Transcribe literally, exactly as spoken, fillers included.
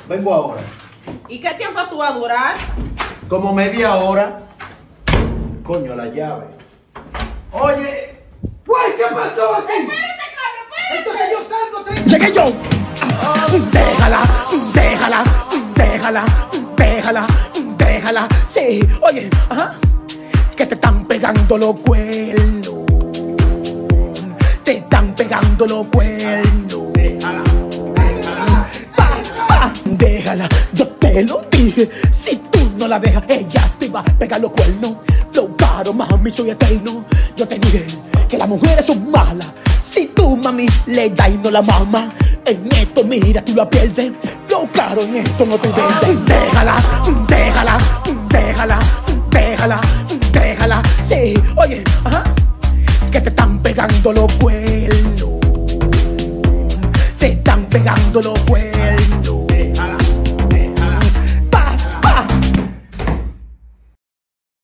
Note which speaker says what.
Speaker 1: Vengo ahora.
Speaker 2: ¿Y qué tiempo tú vas a durar?
Speaker 1: Como media hora. Coño, la llave. Oye, güey, ¿qué pasó aquí?
Speaker 2: Espérate, Carlos, espérate.
Speaker 1: Entonces yo salgo. Te...
Speaker 3: Llegué yo. Déjala, déjala, déjala, déjala, déjala. Sí, oye, ajá. Que te están pegando los cuernos. Te están pegando los cuernos.
Speaker 1: Déjala, déjala.
Speaker 3: Pa, pa, déjala, yo te lo dije. Si tú no la dejas, ella te va a pegar los cuernos. Flow caro, mami, soy eterno. Yo te dije que las mujeres son malas. Si tú, mami, le das y no la mama, en esto, mira, tú la pierdes. Flow caro, en esto no te vendes. Déjala, déjala, déjala, déjala, déjala. Sí, oye, ajá. Que te están pegando los cuernos. Te están pegando los cuernos.